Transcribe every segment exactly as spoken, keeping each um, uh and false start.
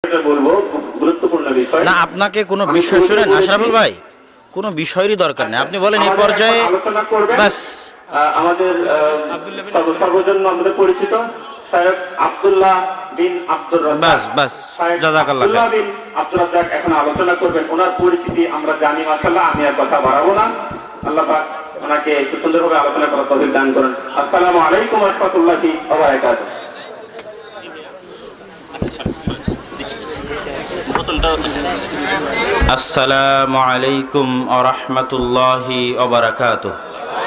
বলবো গুরুত্বপূর্ণ বিষয় না, আপনাকে কোনো বিষয় শুনেন আশরাফুল ভাই, কোনো বিষয়েরই দরকার নেই, আপনি বলেন এই পর্যায়ে আলোচনা করবেন। বাস। আমাদের সর্বজন্য আমাদের পরিচিত শায়খ আব্দুল্লাহ বিন আব্দুর রাজ্জাক, বাস বাস জাযাকাল্লাহ আব্দুল্লাহ বিন আব্দুর রাজ্জাক এখন আলোচনা করবেন। ওনার পরিচিতি আমরা জানি মাশাআল্লাহ, আমি আর কথা বাড়াবো না। আল্লাহ পাক ওনাকে একটু সুন্দরভাবে আলোচনা করার তৌফিক দান করুন। আসসালামু আলাইকুম ওয়া রাহমাতুল্লাহি ওয়া বারাকাতুহু। আসসালামু আলাইকুম ওয়া রাহমাতুল্লাহি ওয়া বারাকাতুহু।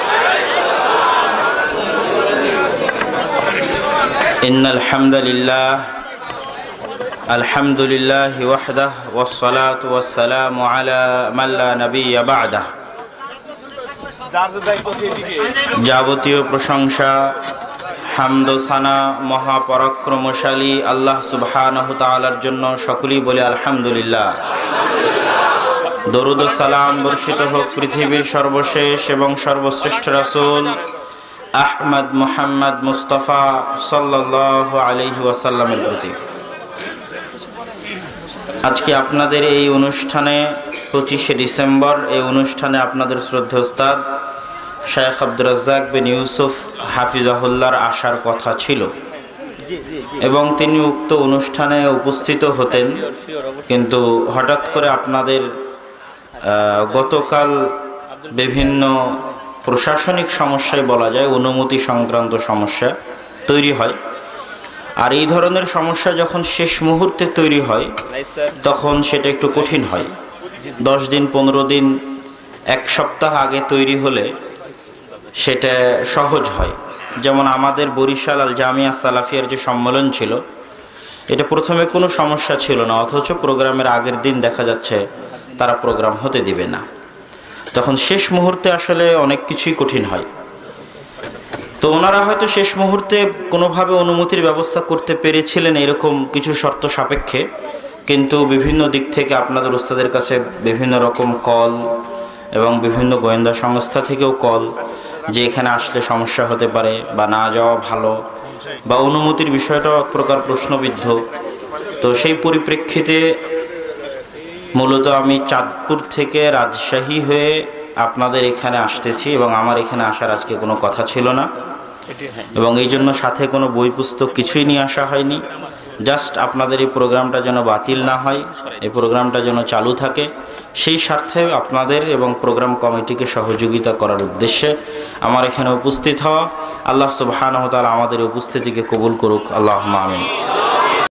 ইন্নাল হামদালিল্লাহ আলহামদুলিল্লাহি ওয়াহদাহু ওয়াস সালাতু ওয়াস সালামু আলা মান লা নাবিয়্যা বা'দাহু। যাবতীয় প্রশংসা হামদ ও সানা মহাপরাক্রমশালী আল্লাহ সুবহানাহু তাআলার জন্য, সকলেই বলে আলহামদুলিল্লাহ। দরুদ ও সালাম বর্ষিত হোক পৃথিবীর সর্বশেষ এবং সর্বশ্রেষ্ঠ রাসূল আহমদ মুহাম্মদ মুস্তাফা সাল্লাল্লাহু আলাইহি ওয়াসাল্লামের প্রতি। আজকে আপনাদের এই অনুষ্ঠানে পঁচিশে ডিসেম্বর, এই অনুষ্ঠানে আপনাদের শ্রদ্ধেয় উস্তাদ শায়খ আব্দুর রাজ্জাক বিন ইউসুফ হাফিজাহুল্লাহর আসার কথা ছিল এবং তিনি উক্ত অনুষ্ঠানে উপস্থিত হতেন, কিন্তু হঠাৎ করে আপনাদের গতকাল বিভিন্ন প্রশাসনিক সমস্যায় বলা যায় অনুমতি সংক্রান্ত সমস্যা তৈরি হয়। আর এই ধরনের সমস্যা যখন শেষ মুহূর্তে তৈরি হয় তখন সেটা একটু কঠিন হয়। দশ দিন পনেরো দিন এক সপ্তাহ আগে তৈরি হলে সেটা সহজ হয়। যেমন আমাদের বরিশাল আল জামিয়া সালাফিয়ার যে সম্মেলন ছিল, এটা প্রথমে কোনো সমস্যা ছিল না, অথচ প্রোগ্রামের আগের দিন দেখা যাচ্ছে তারা প্রোগ্রাম হতে দিবে না। তখন শেষ মুহূর্তে আসলে অনেক কিছুই কঠিন হয়। তো ওনারা হয়তো শেষ মুহূর্তে কোনোভাবে অনুমতির ব্যবস্থা করতে পেরেছিলেন এরকম কিছু শর্ত সাপেক্ষে, কিন্তু বিভিন্ন দিক থেকে আপনাদের উস্তাদের কাছে বিভিন্ন রকম কল এবং বিভিন্ন গোয়েন্দা সংস্থা থেকেও কল যে এখানে আসলে সমস্যা হতে পারে বা না যাওয়া ভালো, বা অনুমতির বিষয়টাও এক প্রকার প্রশ্নবিদ্ধ। তো সেই পরিপ্রেক্ষিতে মূলত আমি চাঁদপুর থেকে রাজশাহী হয়ে আপনাদের এখানে আসতেছি এবং আমার এখানে আসার আজকে কোনো কথা ছিল না, এবং এই জন্য সাথে কোনো বই পুস্তক কিছুই নিয়ে আসা হয়নি। জাস্ট আপনাদের এই প্রোগ্রামটা যেন বাতিল না হয়, এই প্রোগ্রামটা যেন চালু থাকে, সেই স্বার্থে আপনাদের এবং প্রোগ্রাম কমিটিকে সহযোগিতা করার উদ্দেশ্যে আমার এখানে উপস্থিত হওয়া। আল্লাহ সুবহানাহু ওয়া তাআলা আমাদের উপস্থিতিকে কবুল করুক, আল্লাহুম্মা আমিন।